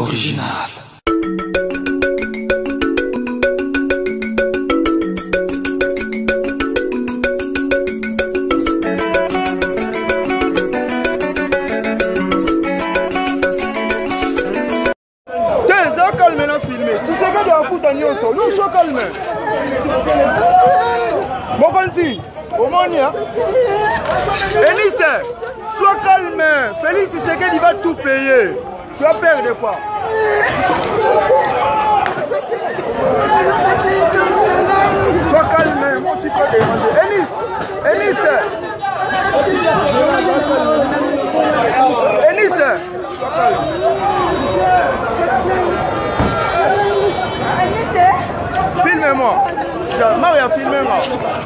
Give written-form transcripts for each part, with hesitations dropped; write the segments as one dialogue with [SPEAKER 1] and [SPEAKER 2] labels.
[SPEAKER 1] Original.
[SPEAKER 2] Calme na filmé. Tu sais que de la foot à Nyonso. Nous sommes calmes. Bon conti. Au monia. Enis, sois calme. Félix, tu sais qu'il va tout payer. Tu vas perdre quoi? Sois calme. Moi aussi pas demander. Enis. Enis. Enis. Sois calme. Filmez-moi. Maria, filmez-moi.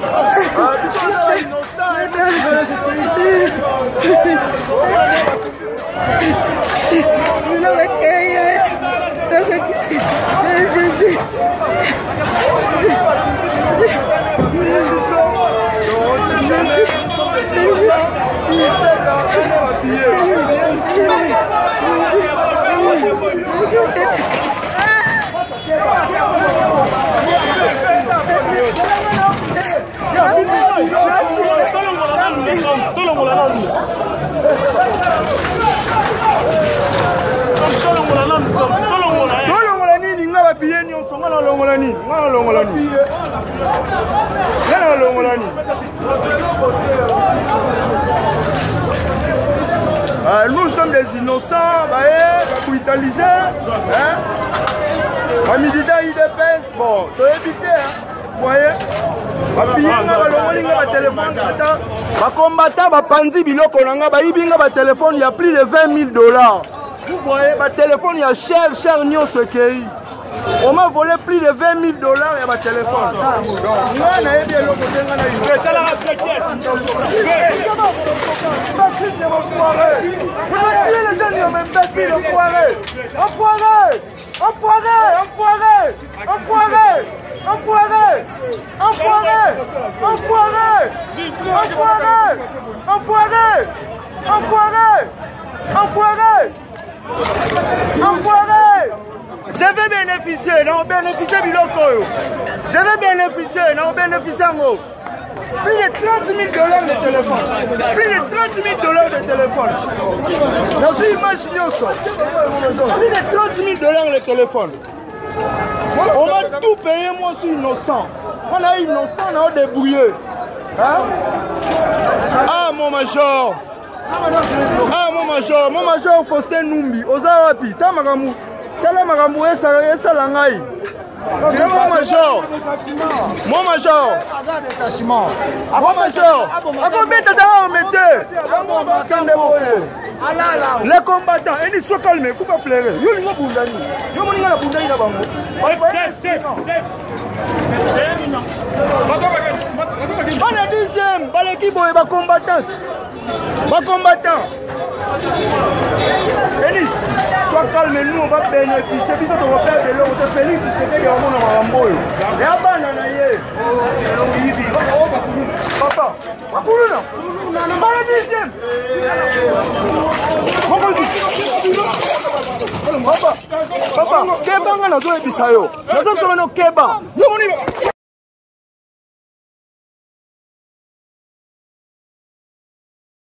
[SPEAKER 2] Nous sommes des innocents, capitalisés. La militaire IDPS, bon, tu peux éviter. Vous voyez? Les combattants, téléphone, il y a plus de 20 000 $. Vous voyez, le téléphone, il y a cher, ce pays. On m'a volé plus de 20 000 $, il y a ma téléphone. Je vais bénéficier, non, bénéficier biloko. Je vais bénéficier, non, bénéficier en haut. Plus de 30 000 $ de téléphone. Plus de 30 000 $ de téléphone. Je suis imaginé ça. Plus de 30 000 $ de téléphone. On m'a tout payé, moi je suis innocent. On a innocent, on a débrouillé. Hein? Ah mon major. Ah mon major Faustin Numbi. Ozawapi, Tamagamu. Tala magambo esa langai. C'est mon major. Mon major. Mon major. Les combattants, ils sont calmes, il ne faut pas pleurer. On est deuxième, l'équipe est combattante. Elis, sois calme, nous on va bénéficier. Puis on va faire de l'eau, on te félicite, tu sais qu'il y a un monde en Ramboy. Et à Bananaye. Papa, on va le deuxième. Papa, Keba, on a besoin de ça. Nous sommes Keba.